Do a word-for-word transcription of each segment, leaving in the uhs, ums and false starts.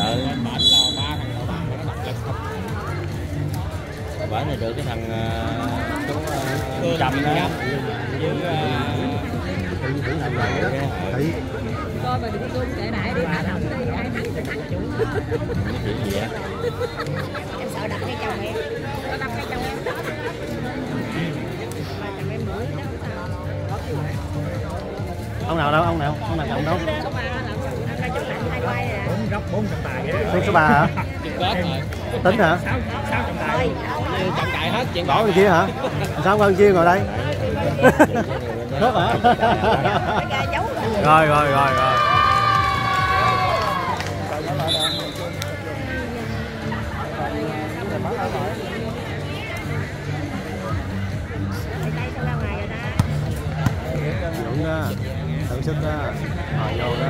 Ừ. Bên bển là ba thằng đầu bạc nó độc lực không. Bển này được cái thằng chú uh, Trầm đó. Với coi mà đừng tung kệ đại đi thả lỏng đi, ai thắng thì thắng chủ. Cái chuyện gì vậy? Em sợ đập ngay chồng em. Có đập ngay chồng em đó. Mà chồng em mũi đó không sao. Ông nào đâu, ông nào, ông nào trọng đâu? Số ba là ông ra chụp lạnh hai quay nè. Bốn góc bốn trọng tài vậy. Số số ba hả? Tính hả? Sáu sáu trọng tài. Trọng tài hết chuyện bỏ bên kia hả? Sao qua bên kia ngồi đây? Tốt hả? Rồi rồi rồi rồi. Đúng đó, thử sức đó, rồi vô đó.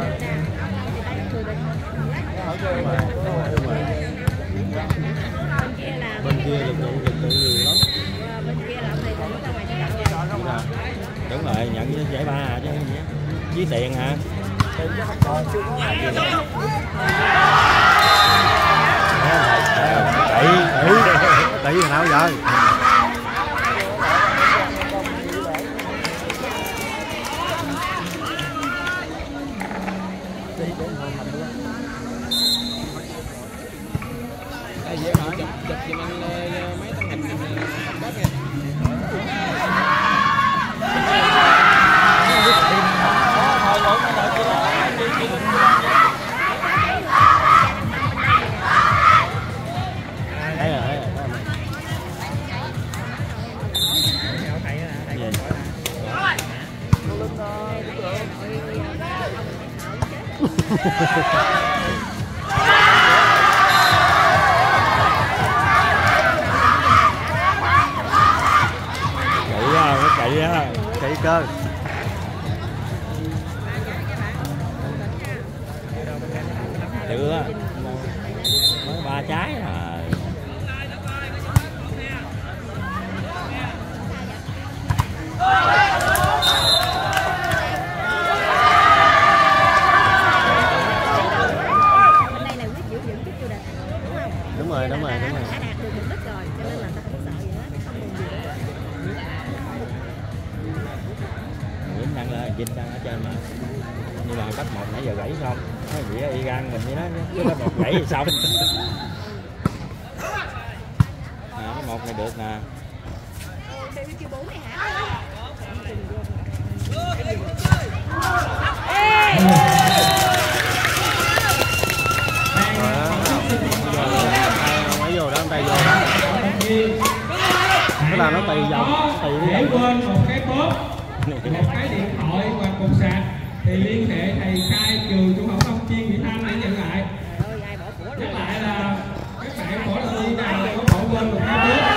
Bên kia lực lượng lực lượng nhiều lắm. Bên kia là ông thầy cũng ra ngoài trận rồi. Đúng rồi, nhận với giải ba hả chứ gì á? Với tiền hả? Tỷ, tỷ, tỷ nào giờ? Đây vậy hả? Chụp chụp giùm anh mấy tấm hình đất nha. Đấy rồi, đấy rồi. Chạy á, nó chạy á. Chạy cơ. Chưa, mới ba trái à. Đúng rồi, đúng rồi, đúng rồi. Đã đạt được mục đích rồi, cho nên là ta không sợ gì hết, không buồn gì hết. Nguyễn đăng lên, Vinh đăng ở trên mà. Nhưng mà cấp một nãy giờ gãy xong, nói gì y gan mình vậy đó, chứ cấp một gãy thì xong. À, cái một này được nè. Mới vô đó, tay vô đó. Cái là nó tì vòng, tì đi. Để quên một cái bóp, một cái điện thoại hoặc cục sạc thì liên hệ thầy Khai trường Trung học Thông Chuyên Vị Thanh để nhận lại. Nhắc lại là các bạn mỗi lần đi nào có bỏ quên một cái bóp,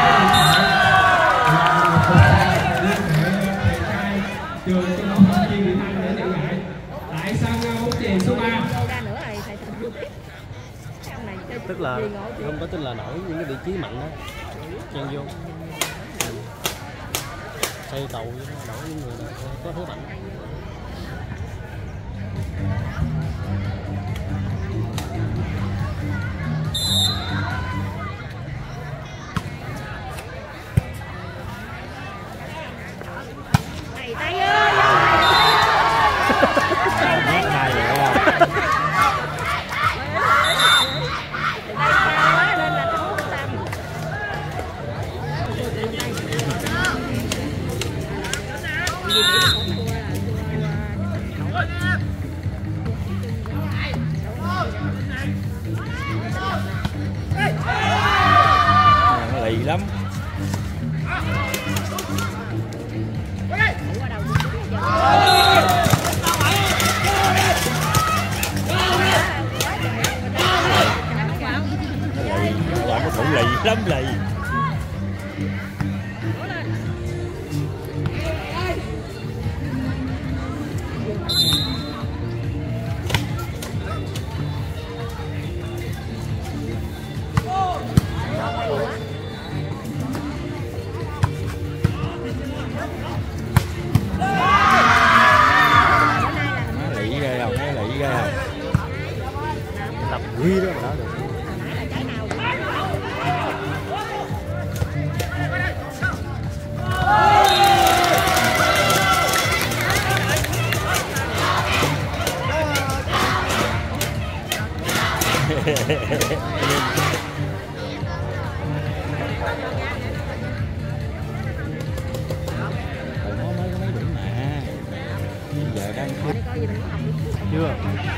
một cái sạc liên hệ thầy Khai trường Trung học Thông Chuyên Vị Thanh để nhận lại. Tại sân bóng chuyền số ba. Tức là không có, tức là nổi những cái vị trí mạnh đó chen vô xây cầu với nó nổi những người nào có thế mạnh. Tay tay ơi. Này vậy không? Nó lì lắm. Nó lì, nó thủ lì lắm lì. Tập quy đó mà đá được. nó mới có mấy điểm mà bây giờ đang Chưa.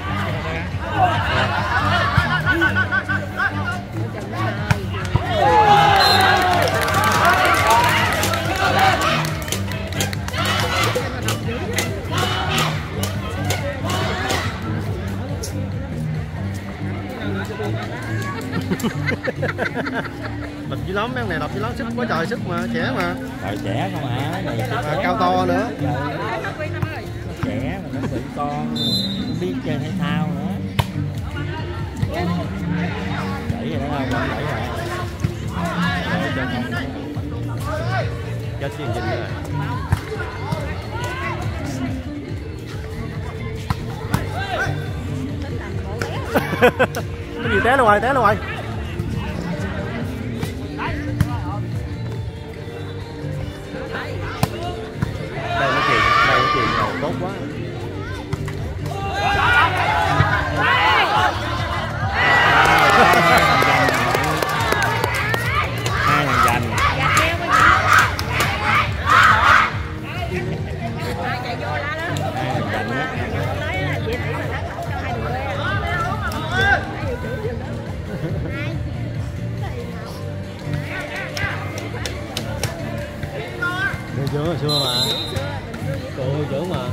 Đập dữ lắm, mấy ông này đập dữ lắm, sức quá trời, sức mà, trẻ mà. Trời trẻ không hả? Này Mà cao to nữa. Trẻ mà nó tự con, biết chơi thể thao nữa. Đẩy rồi đó không? Đẩy rồi. Rồi cho con. Chết chuyện gì nữa rồi. Cái gì té luôn rồi, té luôn rồi. Đây nó chuyện, đây nó chuyện rồi, tốt quá. Hai lần giành. Hai lần giành á. Cô trưởng hồi xưa mà. Cô trưởng mà.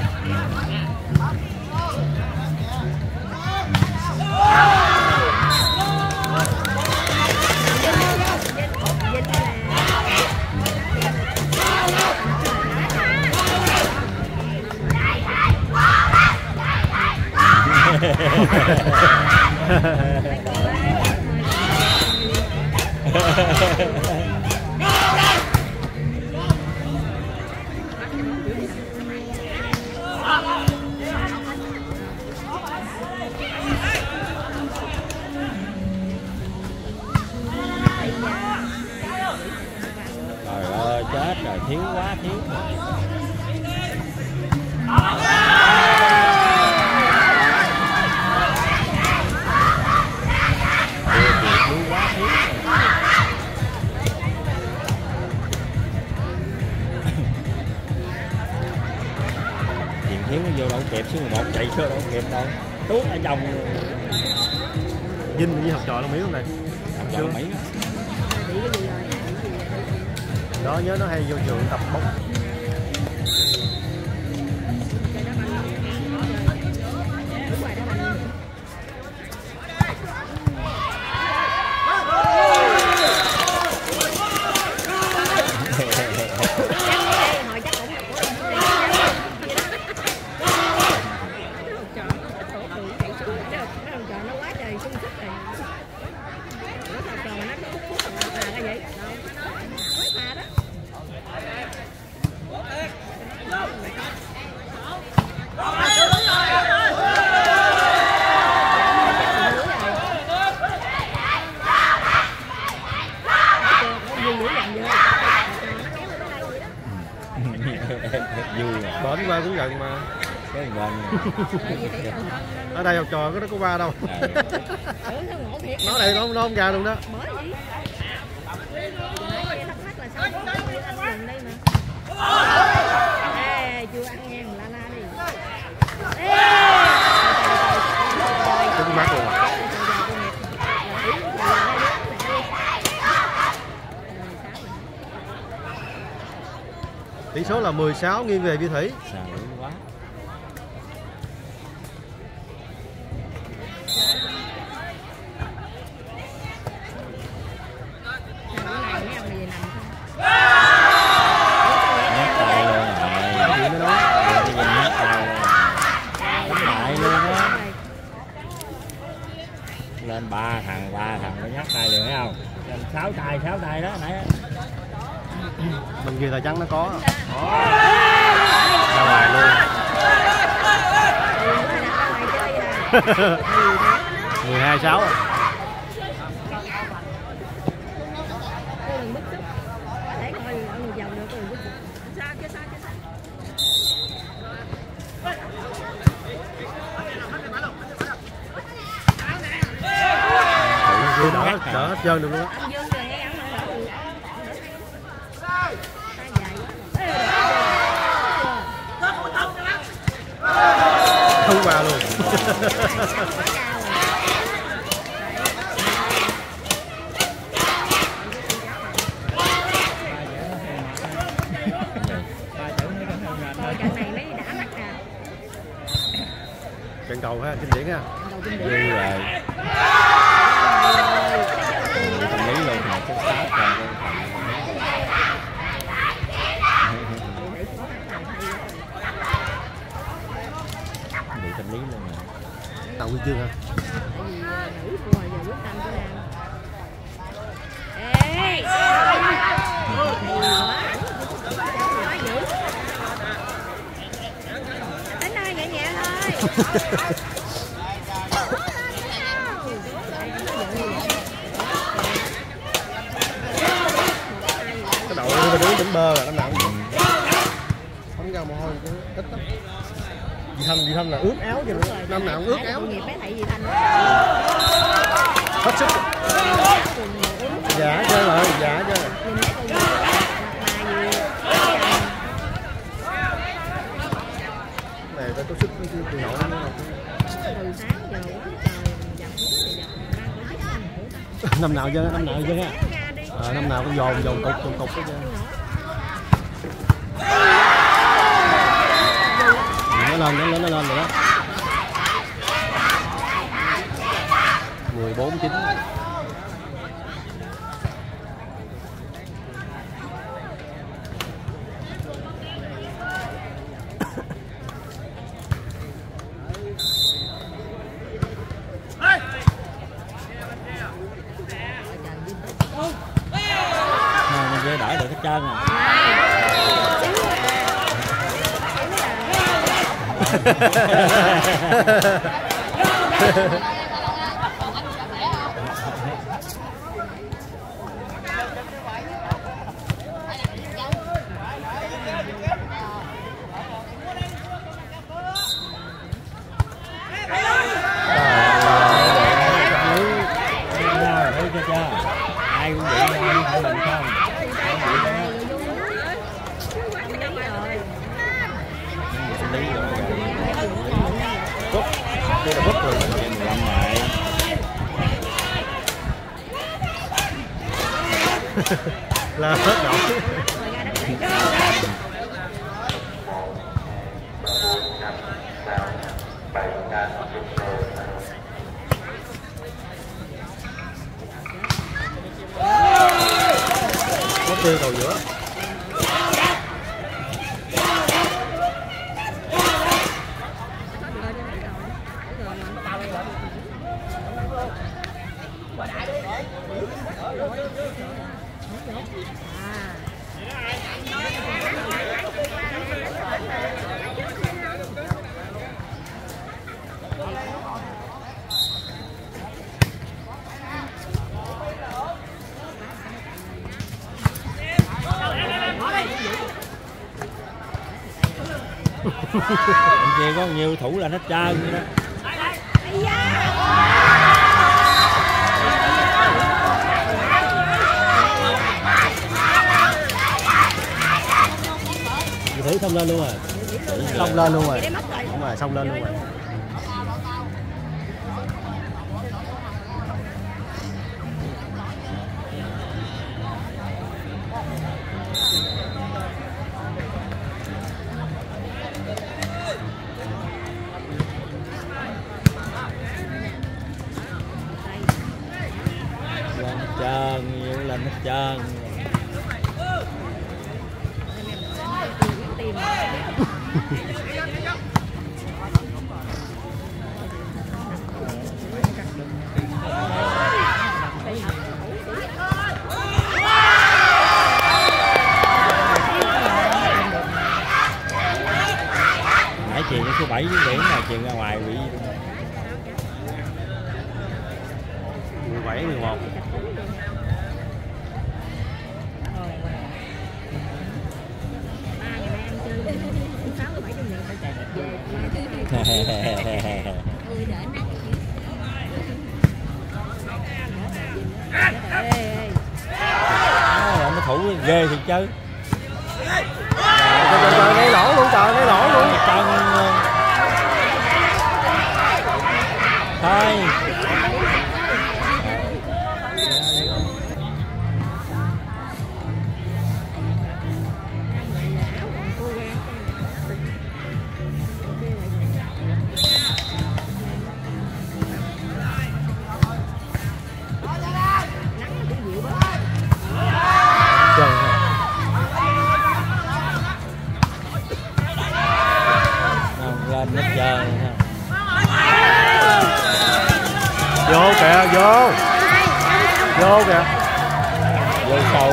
Trời ơi chết rồi, thiếu quá thiếu. Thiếu quá thiếu. Chuyện thiếu nó vô đâu kẹp, số mười một chạy vô đâu kẹp đâu. Tuốt ở trong. Vinh với học trò nó Mỹ không này? Học trò Mỹ đó. Đó nhớ nó hay vô trường tập bóng. Vui Bển qua cũng gần mà. cái gần. Ở đây học trò có nó có qua đâu. Nói đây nó nó không ra luôn đó. Chưa ăn nha, la la đi. Cũng mát luôn. Tỷ số là mười sáu nghiêng về Vị Thủy. Sợ quá. Lên ba thằng ba thằng nó nhắc tay liền thấy không? Lên sáu tay sáu tay đó nãy. Bên kia Tà Trắng nó có. Ra ngoài luôn. mười hai sáu. Cô đừng bức xúc. Có thể coi ở người giàu được, cô đừng bức xúc. Sao chứ sao chứ sao. Đỡ, đỡ hết trơn được luôn á. Anh Dương rồi nghe ăn đỡ được. Không qua luôn. Trận này mới đã mắt nè. Trận cầu ha, kinh điển ha. Vui rồi. Tâm lý luôn mà số sáu còn bị tâm lý luôn mà. Tàu huy chương ha. Nữ cô giờ quyết tâm của Nam. Ê! Nói dữ. Đến đây nhẹ nhẹ thôi. Cái đội mình đứng tỉnh bơ là năm nào cũng không ra mồ hôi ít lắm. Dì Thanh, dì Thanh là ướt áo cho nữa. Năm nào cũng ướt áo. Nghiệp mấy thầy dì Thanh. Hết sức. Dạ chơi rồi, dạ chơi. Này phải có sức với từ nổ nó không. Từ sáng giờ quá trời dập thì dập mang cái sức. Năm nào chơi, năm nào chơi ha. À, năm nào cũng dồn dồn cục dồn cục hết trơn. Nó lên, nó lên, nó lên rồi đó. mười bốn chín. Mình dễ đỡ được hết trơn à. Ai cũng vậy, ai phải mình không? Lý rồi. Cúp, đây là cúp rồi. Em làm lại. Là hết nổi. Có tiêu cầu giữa. Bên kia có nhiều thủ là hết trơn vậy đó. Chị Thủy xong lên luôn rồi. Xong lên luôn rồi. Đúng rồi, xong lên luôn rồi. Lên hết trơn, nhiều lên hết trơn. Nãy chuyền số bảy với điểm là chuyền ra ngoài bị bảy mười một. Nó thủ ghê thiệt chứ. Trời trời ngay lỗ luôn, trời ngay lỗ luôn. Chân thôi. Lên hết trơn. Vô kìa, vô. Vô kìa. Vô sâu.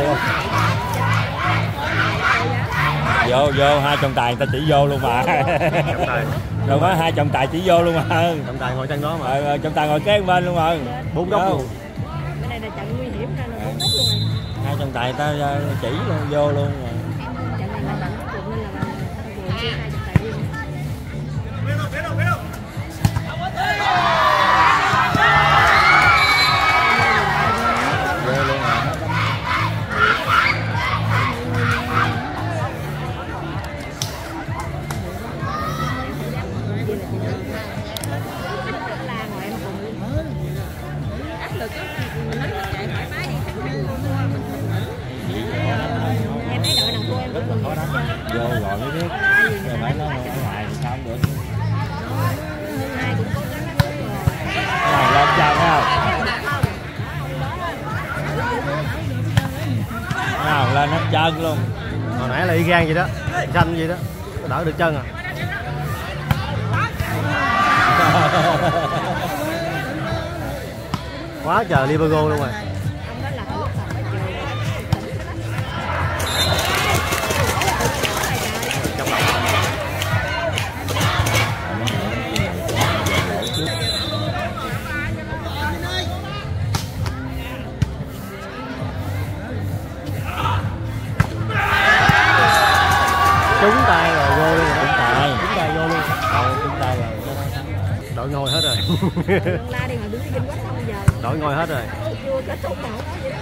Vô vô hai trọng tài người ta chỉ vô luôn mà. Trọng tài. Đâu có hai trọng tài chỉ vô luôn mà. Trọng tài ngồi chân đó mà. Ờ, trọng tài ngồi kế bên luôn mà. Bốn góc luôn. Cái này là trận nguy hiểm ra là bốn góc luôn rồi. Hai trọng tài ta chỉ luôn vô luôn mà. Trận này là bạn góc luôn nên là bạn vừa chia hai trọng tài riêng. Vô luôn mà. La ngồi em cùng luôn. Áp lực á, mình nói là chạy thoải mái đi thắng thắng luôn thôi. Em thấy đội nào thua em cũng mừng hết trơn. Vô rồi mới biết. Rồi phải nó ở ngoài thì sao không được. Ai cũng cố gắng hết sức rồi. Rồi lên chân không? Nào lên hết chân luôn. Hồi nãy là y gan vậy đó, xanh vậy đó, đỡ được chân à. Quá trời Liverpool luôn rồi. Ông đó là lúc tập ở trường. Trong lòng. Trúng tay rồi vô luôn. Trúng tay. Trúng tay vô luôn. Đâu trúng tay rồi. Đội ngồi hết rồi. La đi hồi đứng trên quách không giờ. Đội ngồi hết rồi. Chưa kết thúc mà không có gì.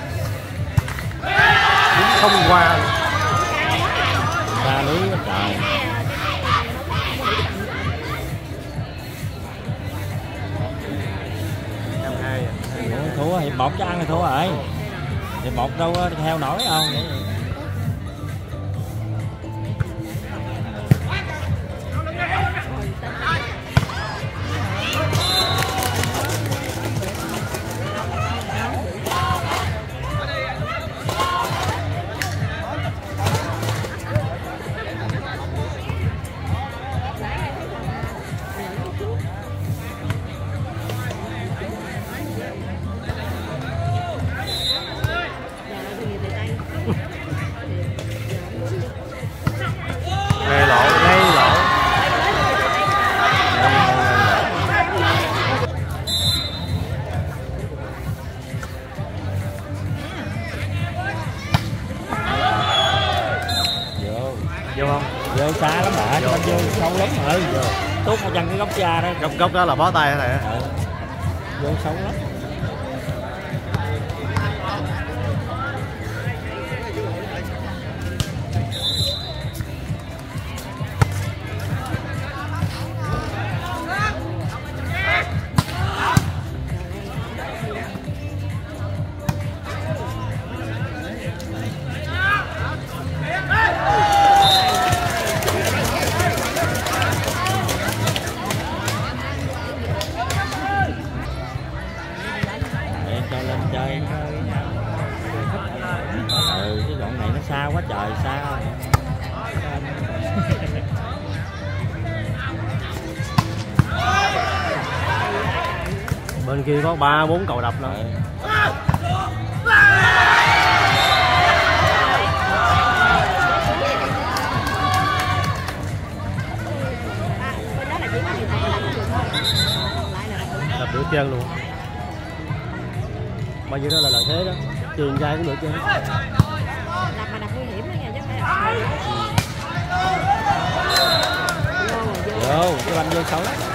Đúng không qua. Ra lưới quá trời. Năm hai. Thua hiệp một cho ăn thì thua rồi. Hiệp một đâu có theo nổi không. Ngay lỗ, ngay lỗ. Vô. Vô không? Vô xa lắm hả? Vô, vô sâu lắm hả? Vô. Tốt một chân cái góc cha đó. Góc góc đó là bó tay hả này? Ừ. Vô sâu lắm. Chơi ừ, cái đoạn này nó xa quá trời xa. Bên kia có ba bốn cầu đập nữa. Đập đứa chân luôn. bao nhiêu đó là lợi thế đó, truyền ra cũng được chứ. Đập mà đập nguy hiểm đó nha chứ không phải là vô, vô cái banh vô xấu lắm.